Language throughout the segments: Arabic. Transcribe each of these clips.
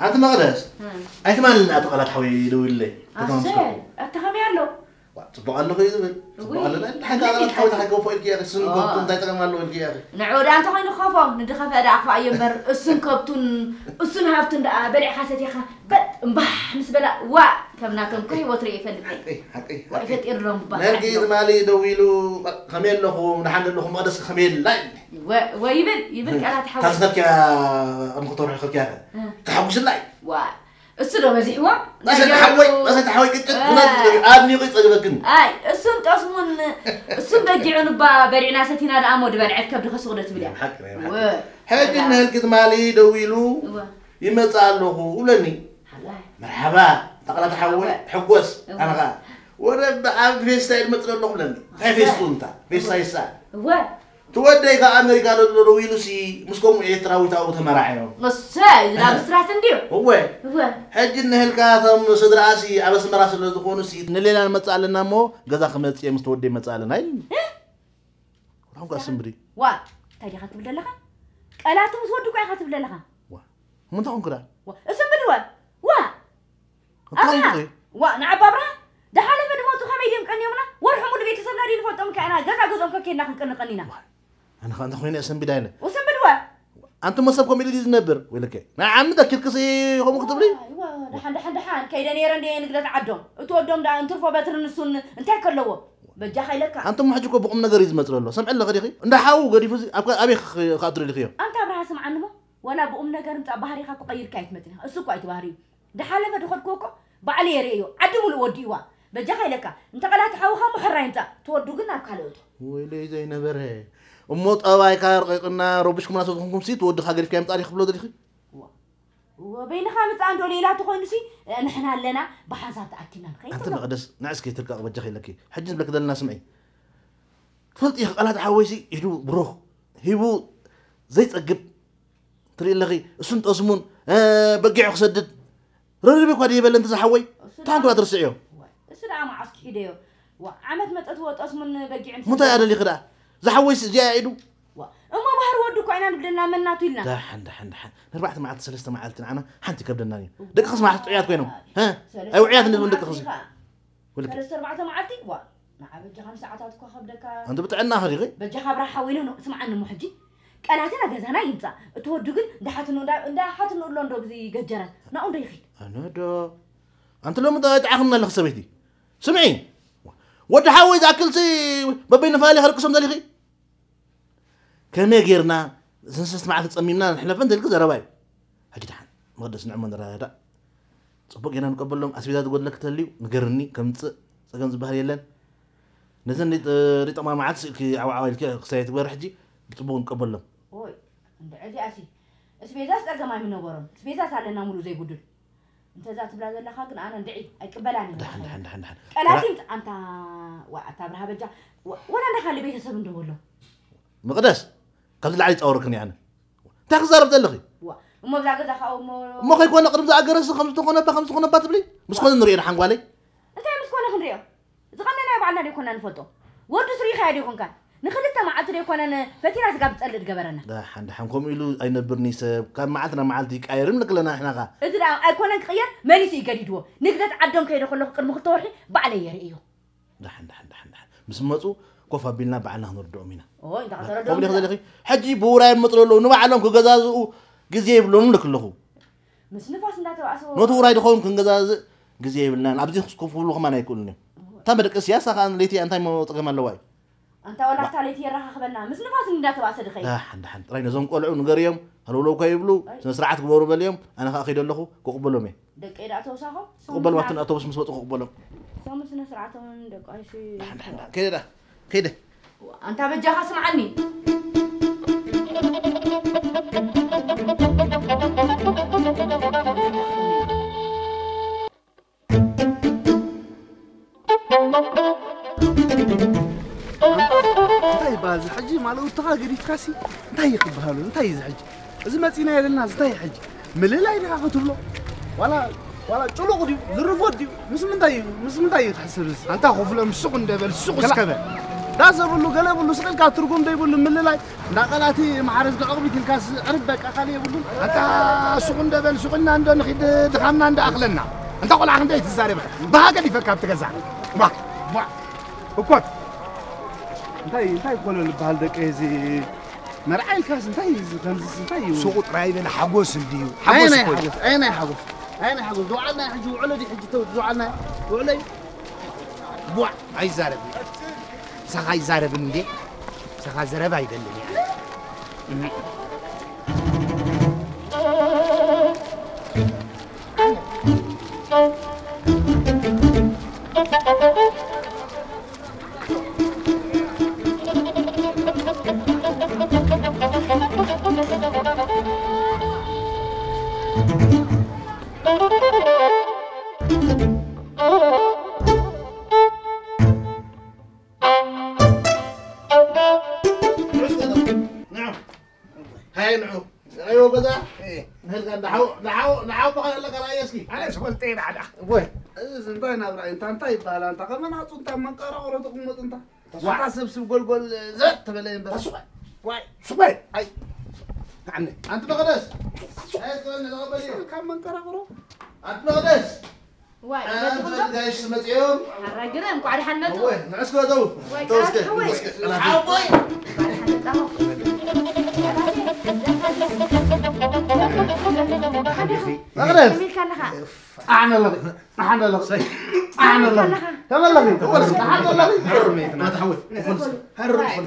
أنت ما قدرت أنت ما لنا أتقلت حوي دويلي أصل أتخمي له تبغى له خير تبغى له حاجة على حاول تحكوا فوق الكياس السن كابتن تاي تكمل له الكياس نعود أنت خاين خافوا ندخل أداء فاي مر السن كابتن السن هافتن ده بري حاسة يا خا بد مبح نسبة لا وا كمنا كم كهي وتري فلك حقي وقفت إرلهم بح نرجع مالي دويلو خميل له نحن له ما دس خميل لا ويبل أنا تحاول تصدق يا المخطور حقك يا تحوش لا وا السلو مزحوا ما تحوي كنت أبني قيت أجيبكن أي السن تصمون السن بيجعون برينا ستينا الأمود برعت كبد خسرت بليا حاجة إن هالكذا مالي دويلو يمتعلوه ولني مرحبا تقلا تحول حقوس أنا قا ورب عم في ستايل مثل الله ولني هاي في ستونتا في سايسا تودي كأمريكا للرويلو سي مسكوم يتراوي تاو تمرعينه مساي لا بسرعة تنديو هو حج إن هالكاثم صدراسي أبس مراس اللي تكونوا سي نلينا متسألنا مو جزا خمسة مستودي متسألنا هاي هم قاسم بري وا تاجي خاتم للها قالات مسودو كاي خاتم للها وا من تكون كذا اسم بدوا وا نعبابرا ده حالة بدموتو خميديم كان يومنا ورحموا لبيت سبنا دين فوتهم كأنا جزا جزهم كأننا خن قنينا أنا خان تخويني اسم بداينا وسم بدوا أنتم مسبكم اللي يزنبر ولا كي نعم ذكر كسي هم كتب لي دحان كيدا نيران دي نقدر عدهم تودهم دا انترفوا باتر نسون انت كلوا بجا خيلك أنتم ما حجكوا بقوم نجار يزمت له سمع الله غريقي نده حاو غري فوزي أبي خاطر لي خيو أنت أبرها سمع عنه ولا بقوم نجار متى بحري خاكو قير كايت متنا السوق كايت بحري ده حالة بدخل كوكو بعلي ريو عدموا الوديوا بجا خيلك انت قلات حاو خا محرين انت تودو قلنا بكالوت ويلي زي نبره أموت أواي كار قلنا روبشكم ناس وهم سيت ودخل غريف كام تاريخ بلود لي وبين خامس عنده ليلات تخون سي نحن لنا بحاسات أكلنا خير أنت مقدس نعس كي تركع بجخي لك حجز لك ذا الناس معي فلت يا قلات حويسي يدو بروح هيبو زيت أجب تري لغي سنت أزمون بقع خسدد ربي قادي يبل أنت زحوي تعال قادر سعيو السلام عسك هديو وعمت متأتوت أزمون بقع متى هذا اللي خدا زحويس جايدو أما بحر ودك عنا بدنا منا تيلنا دحن نربعت معت سلسلة معلتنا أنا حنتي كبدنا ني دق خص مع عياد كوينهم ها أو عياد اللي دق خص ولا سلسلة ربعت معلتي وا نعم بجا 5 ساعات كو خبدك أنت بتعنا هريغي بجا خبر حوينه اسمع عنه محجي قالاتنا غزانا يمصا تودو ግን دحاتنو دحاتنو لوندو بزي ججرات ناو ديخي أنا دا أنت لو متى تعاقنا لك سبيتي سمعي ود حاوي ذاكل سي ببين فالي خرقسم دليخي كم يجيرنا زنسس معك تصميمنا نحن فند الجزء رباي هجي تحن مقدس نعمل هذا صبق هنا نقبل لهم أسبيدات تقول لك تلي نقرني كم سكن زبها يلن نزل ريت ما معك كي عوائل كي خسيت ورحجي بتبون نقبل لهم هوي عند عدي أسي أسبيدات أرجع من نورن أسبيدات على نامولو زي بدل أنت ذات بلاد الله خاطر أنا ندعي أقبلاني دحن قالت أنت وأعتبرها بجا ولا نخلي بيت سبن دولو مقدس قبل العيد أوركني أنا تخزر بدلخي وما بزاق زخاو ما خي كون قرب زاق جرس 5 تكون باتبلي مش كون نرينا حنقالي أنت مش كون خنريو زغننا بعنا دي كنا نفوتو ودو سري خيادي كون كان نخلت مع عتري كنا فتينا تقاب تقلد جبرنا دحن كم يلو أين برنيس كان معتنا معلتك أيرم لك لنا إحنا غا إذا أكون نغير ماليسي جديدو نقدر عدم كيدو كله قرم خطوري بعلي يريو دحن مسمطو كوفا بيلنا بعنا هنردو مينا أنت قصر قبل هذا اللي حجي بوراي مطلولو نبعلهم كجزازو جزيه بلون لك له مش نفاس لا تواسو نوتو راي دخون كجزاز جزيه بلنا أبدي كوفو ما نايكلني تبدك السياسة كان ليتي أنت ما تقيم اللواي أنت ولا تعليتي راح خبرنا مش نفاس لا تواسو دخيل دحن راي نزوم قلعو نقريهم هلو لو كيبلو سرعات كبروا باليوم أنا أخيد له كقبلهم دك إذا توساهم قبل وقت أتوبس مسبوط قبلهم سامس سرعتهم دك أي شيء دحن كده أنت بتجا خصم عني انتي باز حجي مالو تغاغري تكاسي انتي يقبهالو انتي زحج إذا ما تينا يلنا انتي حجي مللا يدها فتبلو ولا تلو دي زرفو دي مسمن تاي تحسب انت خوف لهم السوق ندبل السوق سكبه دازبلو قلبلو سقل كاترقوم ديبلو من لاي ناقلاتي معرز دعقبي الكاس عربك اخالي يبلو انت سوقن دبل سوقنا عند نخيد دخمنا عند اخلنا انت قول عند تزارب بهاك اللي فكر تجزع با وكوت انتي كل البحال دقيزي مرعي الكاس انتي سوق راينا حقوس ديو اين حقوس دوعنا حجو علدي حجي تو دوعنا وعلي بوع اي زارب سخاي زارب ندي سخا زرب አይደለም يعني ايوه بدا هل نحاو بقى لك رايسكي انا سولتين على وين انتي نابرا انت يبال انت كمان عطو انت من قرا ولا تقمط انت وعطا سبسب قول زت تبلين بس واي شوي اي عني انت مقدس هاي تقول نقبل كم من قرا قرا انت مقدس واي انت جايش سمعتيهم الراجل انكو على حنته وين نعسكو تو انا حاوي مقدس احنا لغي كمان لغي حرمي ما تحول انت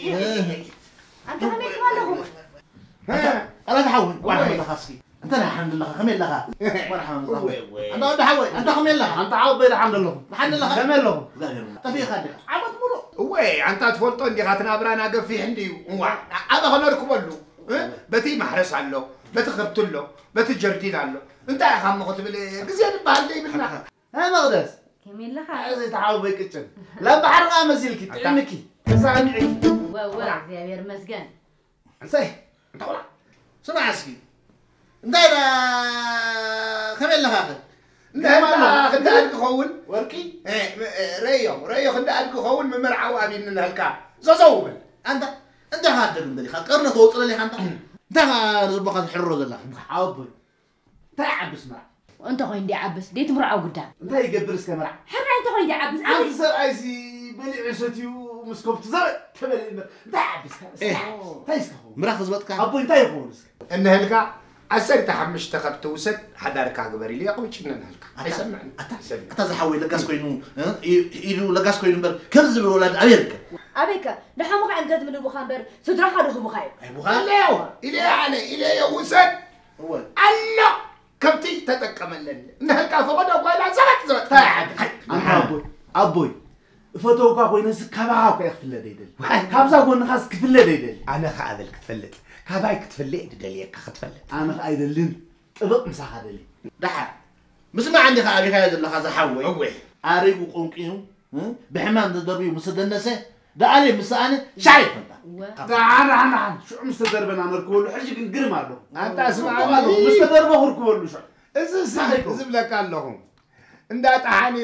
هميك مالهم انا تحول واحد من خاصي انت الحمد لله خميل لها والحمد لله انت ود حول انت خميل لها انت عاود بين الحمد لله كمان لغي انت في خدك عبط مرو وي انت تفولطو عندي غاتنا برانا قفي عندي هذا هنركب له بتي محرس له بتخبط له بتجردين له انت يا خام قلت لي غزيان بالي بنا ها مقدس كمين لها عايز تعاود بكتشن لا بحرقه مسيلكي تعمكي سامعك واو يا مسجان سي انت ولا سمع اسكي دايره خميل لها لا خدك خول وركي ريو خدك خول ممرعه وابين نهلكا زوزوبل انت هادر ندري قرنا توصل لي انت زبقه الحرو ذلا حاوب تعب اسمع وانت خوين دي عبس ديت مرعو قدام انت يقبرس كمرع حرا انت خوين دي عبس انت سرعيسي بلي عشتي ومسكوبت زبط تبل تعبس تايسكو مراخز بطك ابو انت يخونس النهلكا أسرت حمش تخبت وسد حدارك عقبري لي أقول شنو نهلك يسمعني أتزحوي لقاس كوينو يلو لقاس كوينو بر كرز بالولاد أمريكا أبيك نحن مقعد قد من المخابر سدرا خدهم مخايب أي مخايب إلي يعني إلي وسد هو الله كبتي تتكمل نهلك فقد ولا زبط تعب أبوي فتوكا كوينس كباك يخفل ديدل كابزا كون خاص كفل ديدل أنا خاذل كتفلت كاباي كتفلت دليك كتفلت أنا أيدلين طبق مسح هذلي دحا مسمع عندي خابي هذا اللي خاص حوي أوه أريق وقنقيهم بحمان الدربي ومسدنسه ده علي مسأني شايف أنت أنا شو مستدربنا نركول حرج نقرم له أنت اسمع مستدربه هركول شو إذا لك اللهم إندا تحاني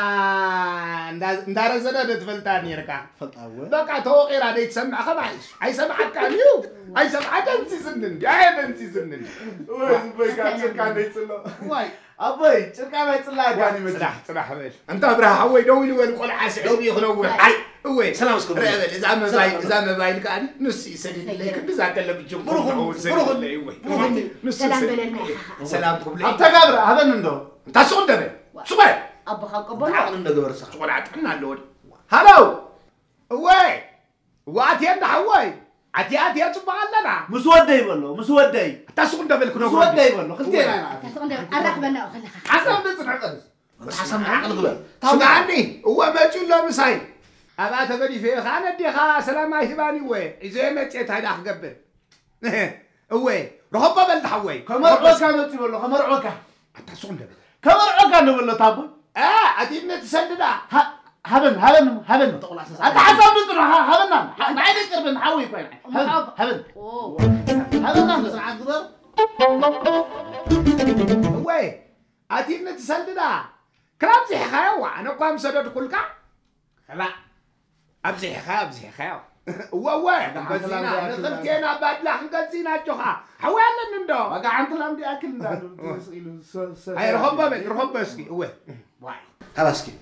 إندا رزنا تفلتاني ركع بقى توقير هذا يسمع خمايش أي سمعك كانيو أي سمعك أنت سنن يا أنت سنن وين كان يتصل واي أبوي شركة ما يتصل يعني مدرح بيش أنت برا هوي دوي وين قول عسى دوي يخلو أي هو سلام عليكم إذا ما باين كان نسي سنين ليك بزاف اللي بتجمع سلام بلنا سلام قبل أنت قبر هذا نندو أنت صندبه صبي أبا قبل عقل ندور صح ولا عتنا اللون هلو وي واتي حواي عتيات تبعلنا مسودي يبلو مسودي تسكن دبل كنا مسودي يبلو خلتي أرقبنا حسن بنت حسن عقل قبل سمعني هو ما تقول له مساي أبا تبدي في خانة دي خا سلام يهباني وي إذا ما تيت هيدا حقبل هو رهبة بلد حواي كمرعوكا نتي يبلو كمرعوكا تسكن دبل كمرعوكا نبلو تابو أدينا تسددا هبن أنت حسب نتنا هبنا ما عينك تربن حوي كوين هبن هبن بس عاد قدر وي أدينا تسددا كلام زي خيوة أنا قام سدد كل كا لا أبزي خيا ووين غزينا نخلتينا بدلا غزينا جوها حوالا نندو ما قاعد لهم دي اكل هاي رهب بسكي وين حباسكي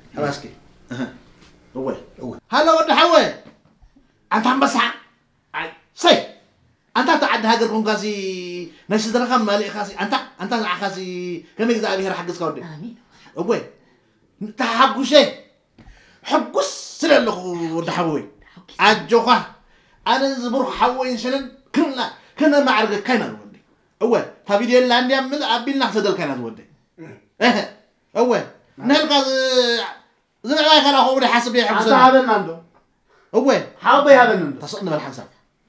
هو هلا ود حوي انت عم بسعى سي انت تعد هاجر كون كاسي ناس درخم مالي خاسي انت خاسي كم يجزا بيهر حقس كودي امين هو تحقوشي حقس سلالخ ود حوي اجوخا انا زبر حوي شنن كنا معرق كاين ودي هو فيديو اللي عندي من ابيلنا حسدل كاين ودي هو نلقى زرعنا كان أخوي حسب يحب هذا هذا عنده هو حاضي هذا عنده تصلنا بالحساب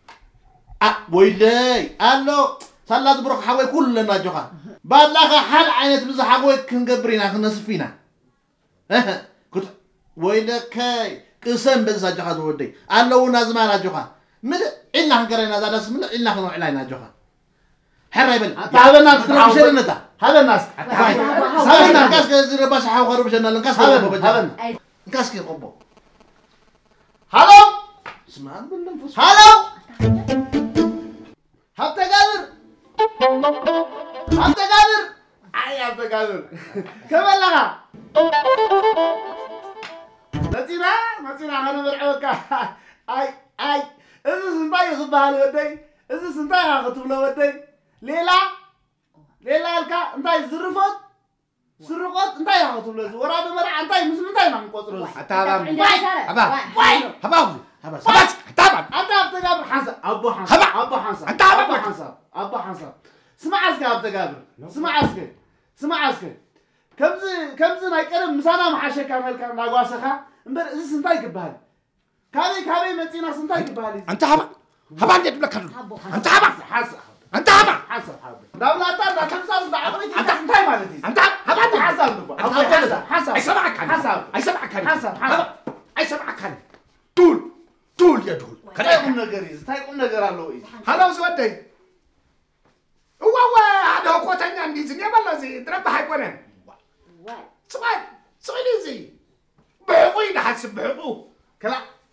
ويلي قال له صلى تبرك حوي كلنا جوها بعد لا حال عينت بز حوي كنقبرينا كنصفينا كنت ويلي كاي قسم بز جوها ودي قال له نازمانا جوها من إلا هنقرينا ذا ناس من إلا هنروح علينا جوها حريبل هذا الناس هذا الناس هذا الناس كذا باش حاول خرب جنا الناس هذا الناس كي قبوا هلو اسمع بالنفس هلو حتى قادر اي حتى قادر كمان لها نتينا انا مرعوك اي اذا سنتاي خبها ودي اذا سنتاي اخذ له ودي ليلا الكا انتاي سرقت انتاي اخذ له ورا بمرع انتاي مسلمتاي ما نقطروا أتابع انت ابتقابر حسن ابو حسن سمع اسكي كمز ناي قرب مسانا محاشي كان هلكا ناغواسخا امبر از سنتاي كبال كابي متينا سنتاي كبال أنت هبا عندي بلك أنت هبا حسن دولة تا كمسا دعوتي انت سنتاي مالتي أنت هبا حسن أي سمعك طول يا دول تايقوم نغر الله اي هلا سودي هو هذا هو كوتاني عندي زين يبلا زي تربح يكونن سؤال زي بحقوي نحسب بحقوق كلا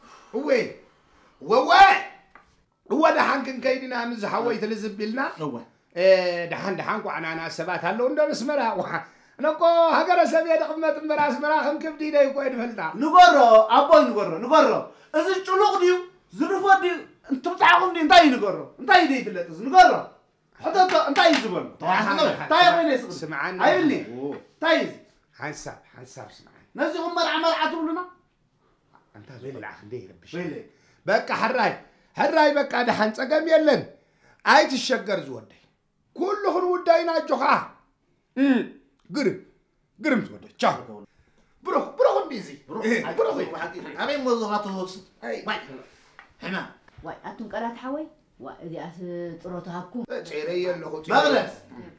هو ده حنكن كيدنا من زحوي تلزب بلنا هو دحان وعنا سبات هلو ندو مسمرا نكو هجر سبيه دقمت مراس مراخم كبدي ده يكون فلتا نغورو ابو نغورو از چلوق ديو زرفو ديو انت بتاعهم دي انتي نغورو انتي دي تلتس نغورو حتى انتي زبل تاي وين يسق سمعنا ايبلي تايز حنساب سمعنا نزي عمر عمل عتولنا انت زول عندي ربش ويلي بقى حراي بقى دحان صقم يلن اي تشجر زودي كلهم وداينا جوخا قرم زودي تشاو بروح بيزي بروح أمين موظفاته واي أتون قرات حوي وإذا أتروتها كم تيري اللي خو بغلس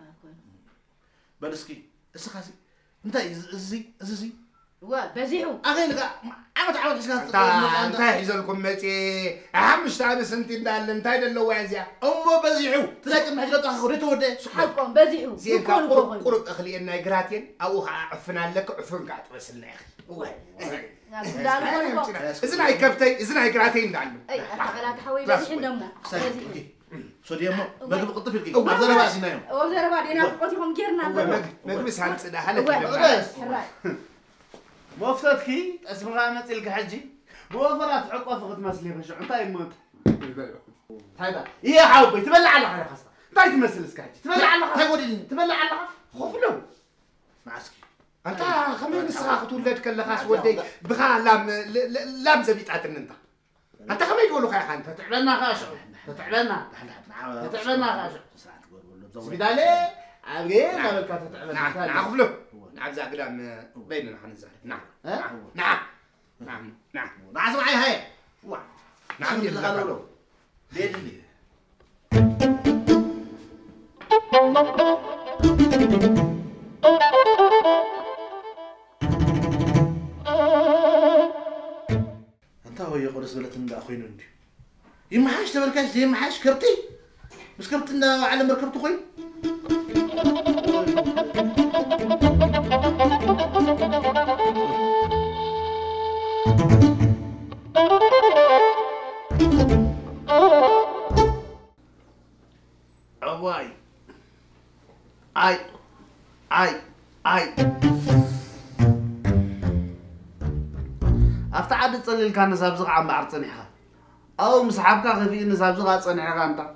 بدسكي اسخاسي انت ازي وبزيعو اخي لك عمت حسكات انت حيزلكم متي اهم شتاده سنتي اندال انت دلو وازيا امو بزيعو تلاقي من حاجات اخرته ودي صحابكم بزيعو زين قرب اخلي ان جراتين او عفنا لك عفن قاعد وسلنا يا اخي اذن هاي كبتي اذن هاي جراتين دعنا اي قرات حوي بزيعو دمو سوديمو مغلب قطف الكي وزرا باسنا يوم وزرا بعدين قطيهم كيرنا مغمس هالصدا هلك موفتكي اسمها مثل حجي بوفرات عقوه فقط مسلي رجع انت يموت هذا يا حبي تبلع على حاجه خاصه انت تمثل اسكاجي تبلع على خوف له معسكي انت خمين ساعه ولدك لخاس ودي بخا لام زبيطات انت خمين يقولوا خاي حنت تتعبنا خاشع سبيدالي ابغي قبل كتتعبنا نعرف له نعم ذا قدام بيننا حنزل نعم نعم معي هاي نعم يلا ليه انت هو يقول سبلت من اخوين عندي يمحاش تبلكاش يمحاش كرتي مش كرتنا على مركبته خوي أبوي أي أفتح عدد تصلي كان نسابزق عم بعرض صنيحة أو مسحبك خفي نسابزق صنيحة أنت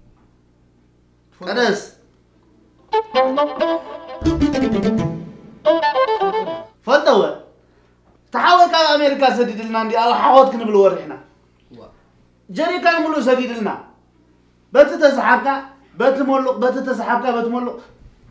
قدس فلتوا تحاول كان أمريكا سديد لنا عندي أو حاولت كنا بالورحنا جري كان ملو سديد لنا بتتسحبك بتملق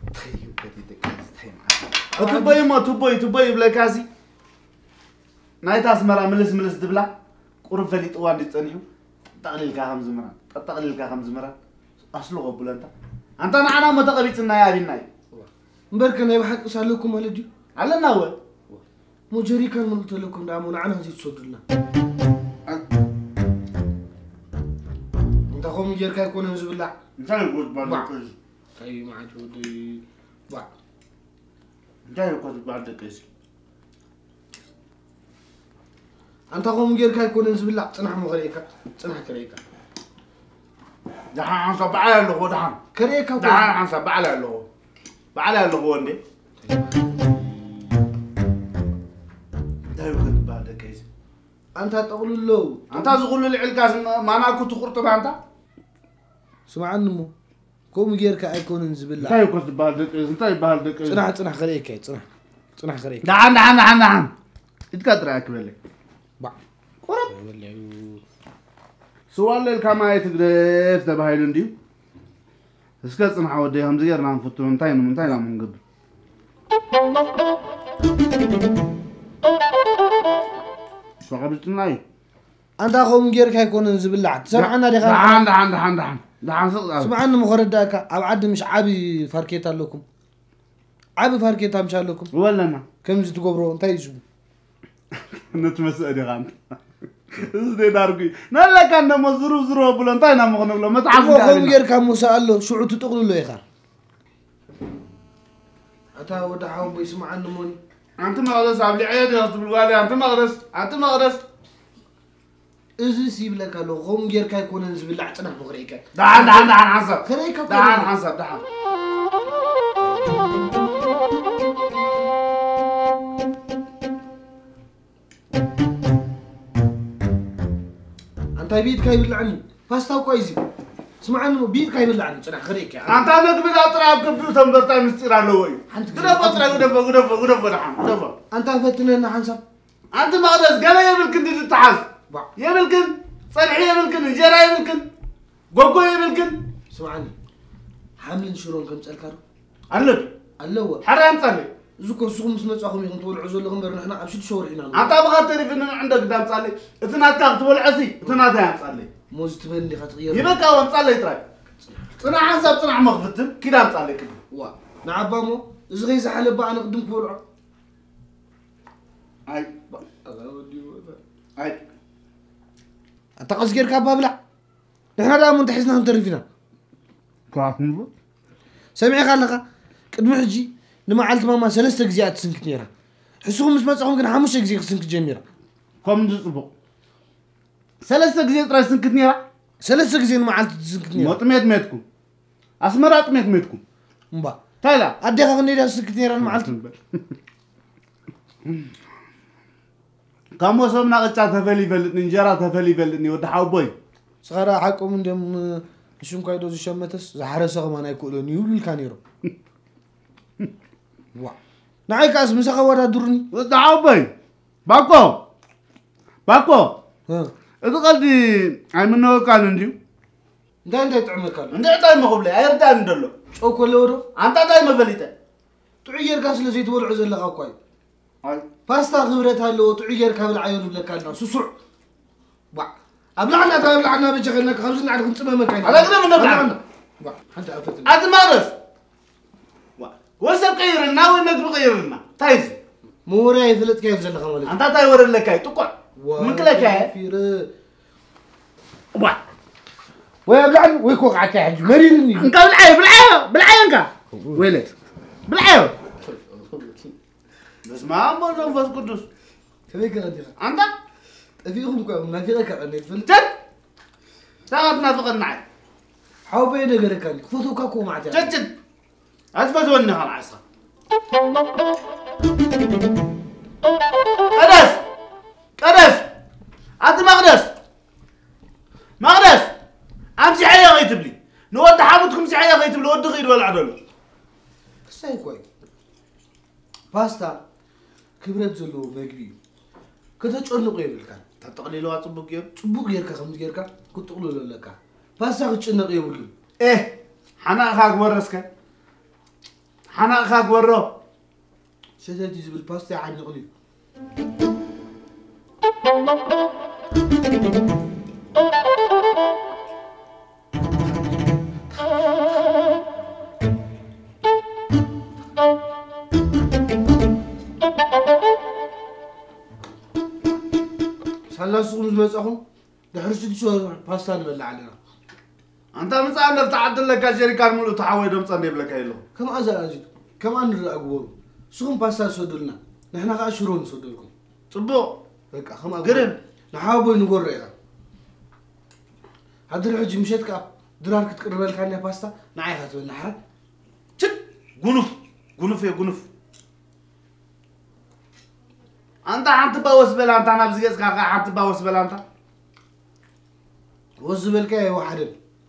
تبي ما تبي بلا كاسي نايت أسمر ملس دبلا قرب فليت وادي تانيو تقليل كهم زمرة أصله قبول أنت معنا ما تقبيت الناي أبي الناي مباركنا يبحث أسألكم على دي على النوى مجري كان قلت لكم دعمونا عنها زيد صدرنا أنت أخو مجري كان يكون هنزب الله أنت يقول بعد أي ما عجودي بعد أنت يقول بعد كيس أنت أخو مجري كان يكون هنزب الله تنح مغريكا تنح كريكا دحان عن سبع على اللغو دحان كريكا دحان عن سبع على اللغو بعلى اللغو عندي ده يقول بعد كيس أنت تقول له أنت تقول العلكاس ما أنا كنت قرطة أنت سمع نمو كم مجري كان يكون هنزب الله ده يقول بعد كيس أنت يبهر كيس تنح كريكا تنح كريكا دحان إتكاتر أكمل بعد قرب سؤال الكما يتقرف تبهاي لنديو اسكت صنع ودي هم زير نام فتو من تاين من قبل فقبلت ناي أنت أخو مجري كان يكون هنزب الله سمعنا دي دحان سمعنا مخردك أو عد مش عابي فاركيتا لكم عابي فاركيتا مش لكم ولا أنا كم زيت قبرو انت يجوا نتمسألي غانت إزاي داركي نلا كان مزرو بلان تاينا مغنب له ما تعرف أخو مجري كان مسأل له شو عدت تقول له يخار أتا ودعهم بيسمع عنه موني أنت ما غرس عبلي عيادي غصب الوالي أنت ما غرس إذا سيب لك له غم جير كان يكون هنزب الله عتنا مغريكا دحان حسب خريكا دحان حسب دحان أنت بيت كاي بالعني فاستاو كويسي اسمع عنه بيت كاي بالعني صنع خريكا أنت نقبل أطراب كمبيوتر تمبرتاي مستير على وين غرفة دحان أنت فتنا حنسب أنت ما غرس قال يملكن دي تتحاز يملكن صنعي يملكن جرا يملكن غوغو يملكن اسمعني حمل شرون كم تسألكارو الله حرام صلي زكو سوم سنصاخم يكون تقول عزول لهم برنا حنا ابشد شور هنا أنت أبغى تعرف إنه عندك دم صلي إثنات كاغ تقول عسي إثنات يا صلي موز تبني خطير يبقى وان صلي تراي صنع حساب صنع مغفتم كده صلي كده وا نعبامو زغي زحل با انا قدم كولع أي انت قصير كبابلا نحن دا من تحسنا نترفينا كافنبو سمعي خلقه قدم حجي لما علت ماما ثلاثه غزيات سنك نيرا حسوم مش مصحهم كن خمسه غزي سنك جميرا كم نصبو ثلاثه غزي تراي سنك نيرا ثلاثه غزي لما علت سنك نيرا مطميت ميتكم اسمرات ميتكم مبا تالا ادي خني دا سنك نيرا لما علت كم وصلنا قطع تفلي فلت انجرا تفلي فلتني ود حوبوي صغرا حقهم اندم شون كايدو زشمتس زحرسه ما يقولون يقول كانيرو وا نعيك اسم مسخ ودا درني ود حوبوي باكو ها اذا قلدي اي منو قال نديو انت تعمل قال انت تاي مخبل ايردا ندلو او كلورو انت تاي مفليته تعير قاس لزيت ولع زلقا كوي اي باستا خبرتها لو تعير كابل عيون بلكالنا سسع با ابلعنا تابلعنا بجغلنا خبزنا على كنت ما مكان على قدام نبلعنا با انت عرفت ادمارس وسب قيرنا وين غيرنا تايز موري يفلت كيف زلقا مالك انت تاي ور لكاي تقول من كلكاي فير وا ويبلعني ويكوك عتي حج مريني انت بالعيو انت ويلت بالعيو بس ما امر نفس قدس كيف قال انت فيهم كم ما في لك ان الفلت تاخذ نافق معي حاوبي نغيرك انت فوتو كاكو معتي جد أتفتوني خلاص قدس أنت مقدس أمسي حيا غيتب لي نود حامتكم سي حيا غيتب لي ود غير ولا عدل كساي كوي باستا كبرت زلو مغبي كتچنقو يبلكا تقليلوا صبوق ير صبوق يركا خمس يركا كتقلو لك باستا كتچنق يبلكو حنا خاك ورسك حنا خاك ورو شدت يزبل باستا عاد نقلي سلاسو مزمصخو دحرشت شو باستا نبلع علينا أنت مصعب تعدل لك شركة ملو تحوي دم صني بلك يلو كم أزاجد كم أن الأقوال سوم باستا سودلنا نحن قاشرون سودلكم صبو هيك خم قرن نحاول نقول رأينا هذا الحج مشيت كاب درارك تقرب لك عني باستا نعي هاتو النحر شد قنف يا قنف أنت باوس بلا أنت أنا بزيز كاكا أنت باوس بلا أنت وزبل كاي واحد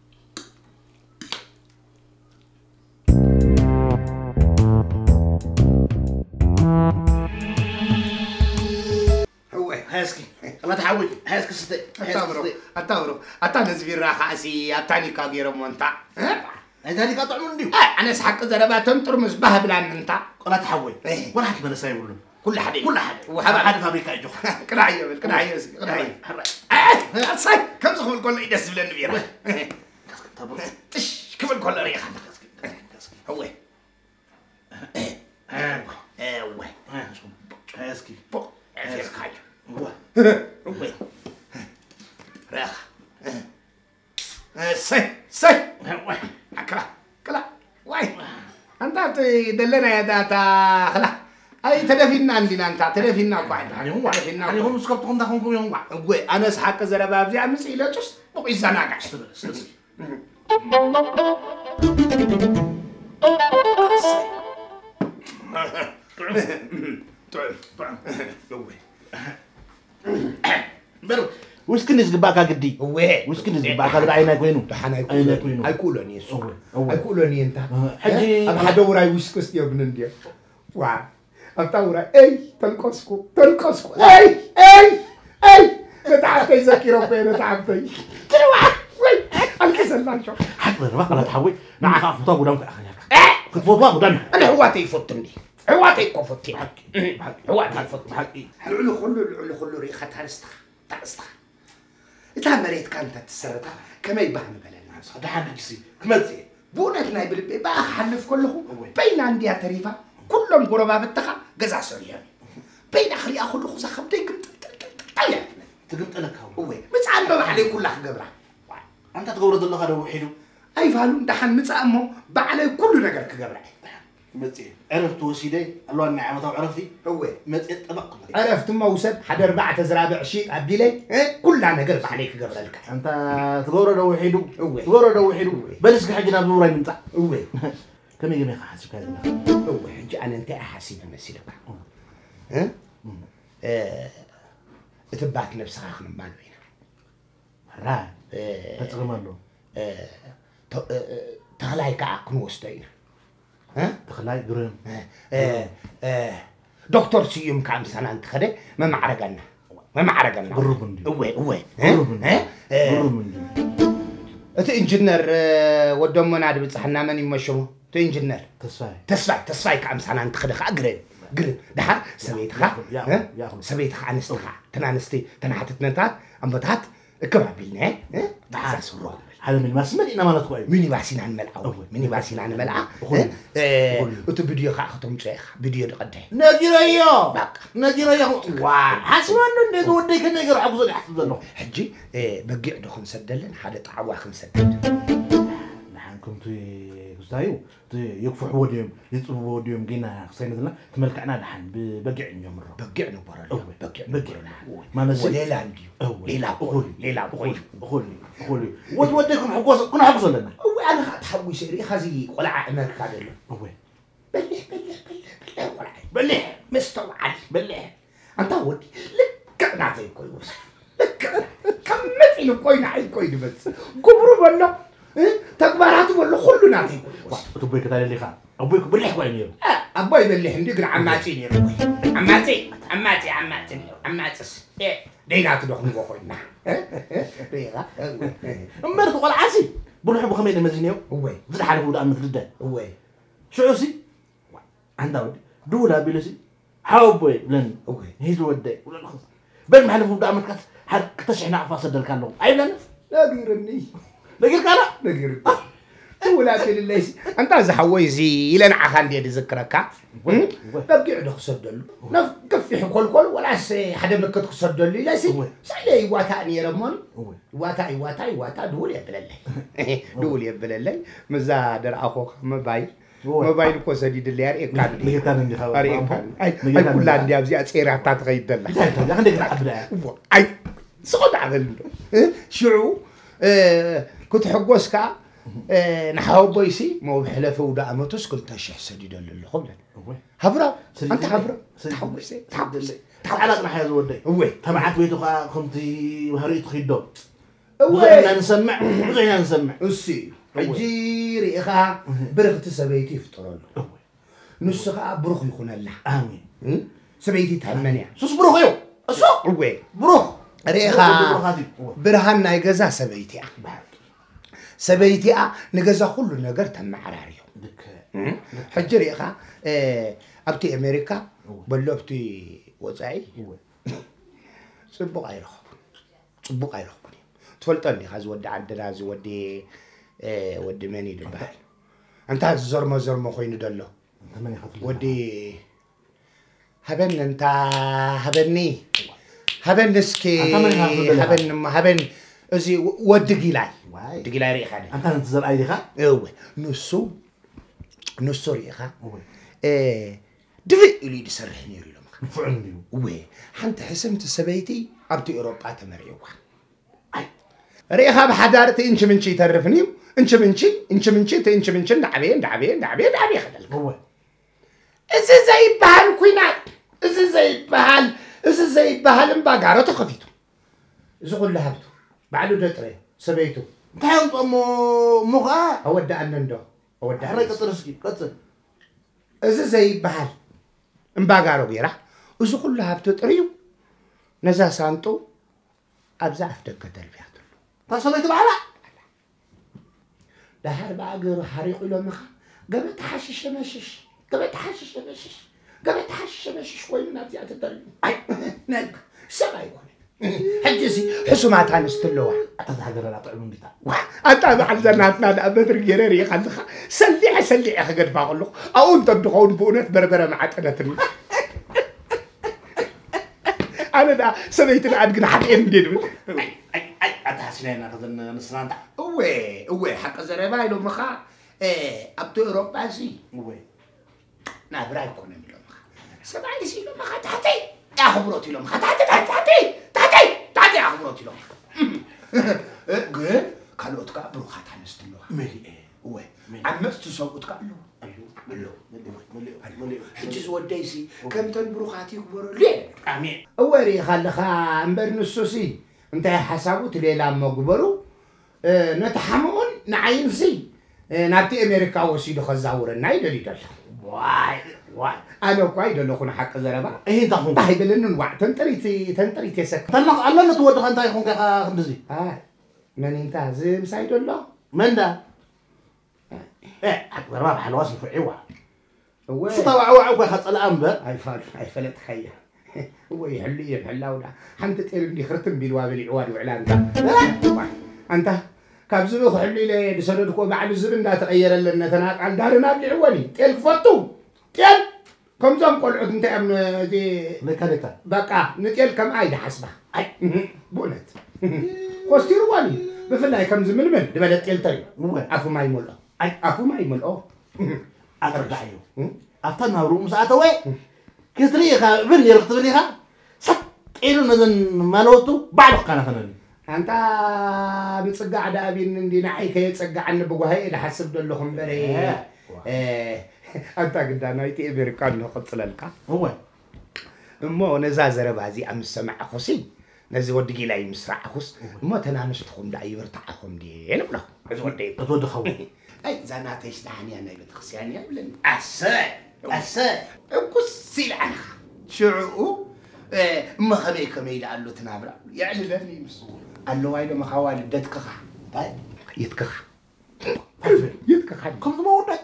هاسكي الله تحوي هاسكي ستي أتامرو أتانزبير راح أسي أتاني كاغير مونتا أتاني قطع من ديو أنا سحق زربات ترمز بها بلان أنت الله تحوي ولا حد من يقولون كل حد وهذا حد فابريكا يجوا كراعي كراعي صاي كم زخم الكل يدس بلان بيرا تش كم الكل ريخ هو هاسكي عفير خايف راخ سي كلا واي انت دلنا يا داتا خلا اي تدفينا عندنا انت تدفينا بعد يعني هم سكبتهم داخلكم يوم انا اسحق زرباب زي امس الى جس بقي زناقع برو وسكن يزقباك قدي وسكن يزقباك بعينك وينو عينك وينو ايقولوني سو ايقولوني انت حجي ابغى ادور اي وسكس يا ابن انديا وا ابتاورا اي تلقسكو اي تعبتي ذاكره بين تعبتي تروح وي الكسل شو حضر بقى لا تحوي نعم خاف طاب ودمك كتفوت ودمك انا هواتي يفوتني هواتي كفوتي هواتي يفوتني حقي العلو ريخه ترستخ إذا مريت كانت تسرتها كما يبهن بلنا صدحنا كسي كمزي بونتنا بالبي بقى حلف كله بين عندي تريفا كلهم قربا بتخا جزع سوريا بين اخري اخذ له خمتي طيب تقمت لك هو بس عنده عليه كل خبره انت تقورد الله هذا وحيدو اي فالو دحن مصامو بعلي كل نجر كغبره متي عرفت وسيدي الله النعمه عرفتي هو متي طبق عرفت موسد حد 4 زرابع شيء عبدي لي كلها نجر عليك قبلك انت تقورد وحيدو تقورد وحيدو بلس حجنا بوراي نطع هو كم يجي حاسب كذا هو حجي انا انت احاسب مسيرك تبعت نفسك اخنا ما بينا را تتغمرلو تخلاي كعقن وستين تخلاي قرن دكتور سيوم كام سنة انت خده ما معرقنا قربن دي هو قربن دي انت انجنير ودومنا عاد بتصحنا من يمشوا انت انجنير تسفاي كام سنة انت خده قرن دحر سبيتها انستخا تنانستي تنحتت نتات امبتات كباب بينا دحر سرو هذا من مسمى إنما لا تقول مني باسين عن ملعب مني باسين عن ملعب وتبديو خاطم شيخ بديو قد نجريا حسب انه اللي وديك نجر عبز يحفظ له حجي بقع دخن سدلن حدا طعوا خن سدل نحن كنت زايو يكفح وديم يطلب وديم جينا خسينا تملكعنا نحن بقع يوم مره بقع نبر بقع ما نزل ليلا عندي ليلا خولي وديكم حقوق كنا حقوق لنا أنا خاتحوي سيري خزي قلع أمريكا دلو هو بلح قلع بلح مستوعب بلح أنت ودي لك نعطي كوي بس لك كمت إلو كوي نعي كوي بس كبروا بلو تكبراتو بلو كله نعطي كوي بس تبوي كتالي اللي خان أبوي بلح كوي نيرو أبوي بلح ندير عماتي نيرو عماتي إيه دينا تدخل بقولنا دينا أمرت ولا عسي بروح أبو خميس المزينيو هو زد حاله ولا أمك للدان هو شو عسي عنده دولا بيلسي حاوبوي بلن هو هيزو ودي ولا الخص بل محل فوق أمك حد كتشحنا عفاص الدلكان لهم أي بلن لا غيرني لقيت كارا لا غيرني ولا كل اللي أنت إذا حويزي إلى نعخان دي ذكرك بقي عندك صدل نف كفي كل ولا سي حدا منك تصدل لي لا سي سالي واتاني رمون واتا دول يا بلالي دول يا بلالي مزادر اخوك موبايل كو سديد اللي اري كان اي كل عندي ابزي اصير تاتغيد الله عندك عبدا اي صوت عقل شعو كنت حقوسكا نحاو بيسي مو بحلفه ودا امتوس كنت شح سديد اللي خبل هبرا انت هبرا تحبسي على ما حيز ودي هو تبعت بيتو كنتي وهريت خيدو وزينا نسمع اسي اجيري اخا برغت سبيتي فطرل نسخه بروخ يكون الله امين سبيتي تهمنيا سوس بروخ يو اسو هو بروخ ريخا برهان يغزا سبيتي نغزا كل نجر تمعراريو حجري اخا ابتي امريكا بلوبتي وصاي صبق ايرخ تفلطني خاز ود عندنا زي ودي مني دبال انت زرمو خوين دلو ودي هبن انت هبن اسكي هبن ازي ودقيلاي دقيلاي ريخا انت نتزر اي ريخا ايوه نص ريخا دفي اللي يسرحني لهم فعلني وي حنت حسمت سبيتي ابتي اوروبا تمريوا ريخا بحضارتي انش منشي ترفني انش منشي دعبين خدل هو إذا زي بحال كوينات إذا زي بحال مباقارة تخفيتو إذا قول لهبتو بعلو دتري سبيتو تحيط مغا أودع النندو أودع حريك ترسكي قصر إذا زي بحال مباقارة بيرا إذا قول لهبتو تريو نزا سانتو أبزع أفتك تلبياتو تصليت بعلا دهار باقر حريق إلو مخا قبت حشش مشش وين ناتي أتدري أي نلقى سبع يكون حجزي حسومات هنستلوها أتذكر لا طعم بتاع أنت محل زناتنا لأبدر جريري خلخا سلي أخي قد فاقلق أو أنت تدخون بونت بربرة معتنتني أنا دا سميت العاد قنا حق إمدين أي أتحسنين أخذنا نصران تاع أوه حق زربا إلو مخا أبتو أوروبا سي هو نابراي كون ميلو مخا سبعي سي لو مخا تحتي يا خبروتي لو مخا تحتي يا خبروتي لو مخا قل كالوتكا بروخات هنستلوها ملي هو عمست سوقتكا مليو حجز وديسي كم تنبروخاتي كبروا ليه آمين أوري خلخا أمبر نسوسي انت حسابو تليلا مقبرو نتحمون نعينسي نابتي أمريكا وسيدو خزاورنا يدلي دل واي أنا كواي دلو خون حق زربا إيه تخون طيب لأنه وقت تنتري سك تلق الله نتود خنتاي خون كا خندزي من انت زين سايد الله من ده إيه أكبر ما بحلواس في عوا هو شو طبعا عوا خط الأنبا هاي فلت خيا هو يحلي ولا حنت تقول لي خرتم بالوابل عواد وعلان انت كابزلو خلي لي بسندكو بعد الزبن دا تغير لنا تناقل دارنا بالعواني تل فطو تل كم زم قلعد انت امن دي لكا بقى نتل كم عايد حسبه اي بونت خوستي رواني بفلاي كم زململ دبلت تل تري عفو ما يمول اي عفو ما يمول أترجعيو أفتنا روم ساعة وين كتريخا بني رقت بنيها سك إلو نزن مالوتو بعد قانا خناني أنت بتصقع دابين إندي نعيك يتصقع عن بقوهاي إذا حسب دلهم بري أنت قد أنا يتي أمريكان نقص للك هو مو نزازر بازي أم السمع أخوسي نزي ودقي لا يمسرع أخوس مو تنانش تخون داي برتاعهم دي أنا بلا نزي ودي تود خوي أي زانات إيش دعني أنا بتخسياني قبل أسا قصي لعنها شعو ما خبي كميل قال له تنابرا يعني لفني مسؤول قال له وايد ما خوال دتكخ طيب يتكخ يتكخ كم تموت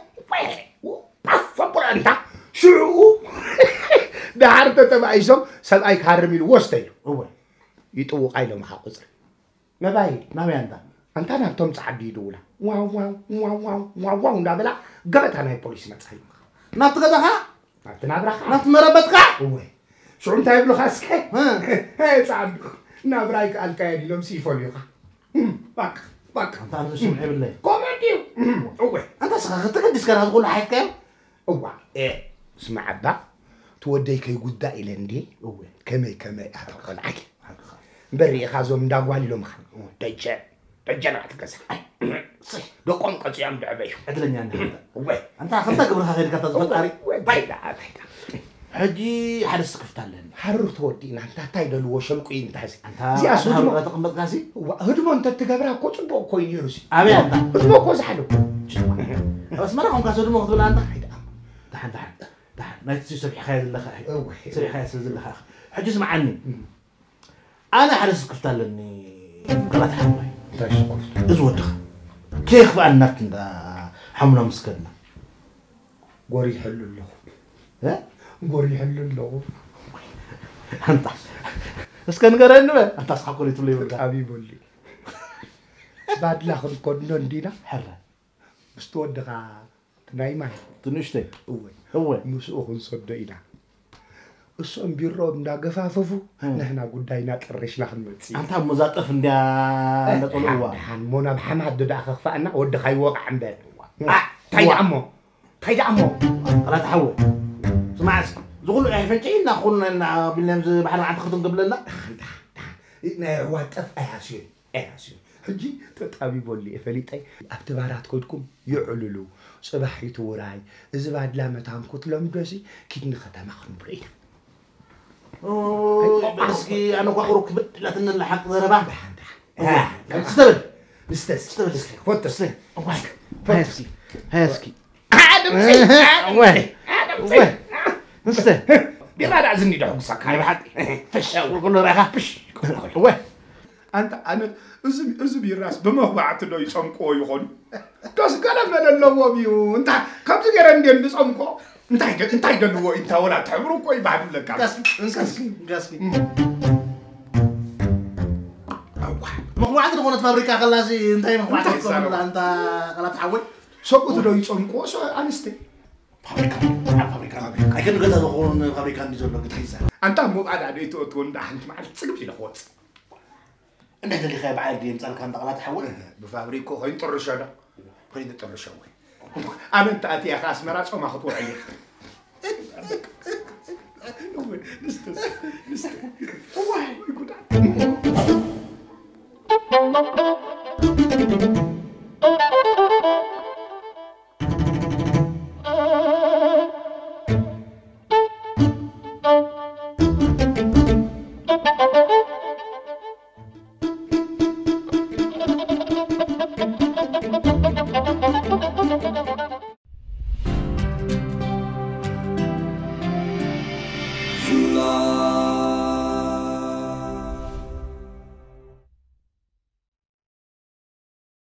باف أنت شعو ده عرض تبعيسهم سبعي كارمي الوسطي هو يطوق عيله محاقص ما باي ما أنت أنا بتوم تعدي دولا واو واو واو واو واو واو نابلا قبت أنا البوليس ما تصحيح نفط قدها نابرا نفط مربتك هو شو أنت يبلو خاسك ها هاي صعب نابرايك الكايد لهم سيفوليو باك أنت عم تسمع بالله كوميديو هو أنت سخطتك الديس كان هتقول حكاية هو اسمع عبا توديك يقول إلى ندي هو كمي أتقول عكي بري خازوم داغوالي لهم خان دجال أتكسر صح دقون قصيام دعبيش أدلني أنا هو أنت أخذت قبلها غير كذا تفكري بايدا حجي حد سكفت لنا حرر تودينا أنت تايدل وشمقين أنت أنت زي أسود لا تقمت قاسي هدمو أنت تجبرها كوتش بو كوين يروسي أبي أنت هدمو كوز حلو بس ما راح كاسو دمو خذوا أنت دحين نايت سبح خير الله خير سبح خير سيد الله خير حجي اسمع عني أنا حد سكفت لني قلت حموي تايش قفت إزودخ كيف بقى النفط ده حملة مسكنة قوري حلو له ها قوري حلو له أنت بس كان قرن بقى أنت أصحاب لي تقولي بقى حبيبي لي بعد لا خد كودن دينا حرة بس تودغا تنايما تنشتي هو هو مسؤول صدقينا እሱም ቢሮም እንዳገፋፈፉ ነህና ጉዳይና ቅርሽ ላህመጽ አንተ መዛጠፍ እንዲያ ለጦልዋ ሃን ሞና መሐመድ ደዳ خفانا ود خاي وقع عمبال تايد عمو لا تحول سمعت زغلو فنجينا خونا بالنمز بحال عند خدم قبلنا واتف اياسين حجي تطابي بولي فليطاي ابتبارات كودكم يعللو صباحيت وراي اذا بعد لا متام كتلم دوسي كيدن ختمه خنبري بسكي انا كوخروك لا تنلحق ضربه استبد استبد فوتس هاسكي ادم وين نسته بما دعزني دحقسك هاي بحق فش وقول له رايحه فش وين أنا أزم يراس بمهبعة دو يسمكو يخون دوس كلام من اللو بيو أنت كم تجرن دين بسمكو أنت يدلو أنت ولا تعمرو كوي بعد لك قاسكي مخبعة تكون فابريكا خلاصي أنت مخبعة تكون أنت خلا تحول سوق دو يسمكو سو أنستي فابريكا أكيد قلت تكون فابريكا نزول لك تحيزها أنت مو بعد عديتو تكون دحنت مع تسقف لي خوت أنا اللي خايب على الدين صار كان تغلط حول بفابريكو هين طرشنا هين طرشوا أنا أنت أتي أخاس مرات وما خطوة عليك نستس واحد يقول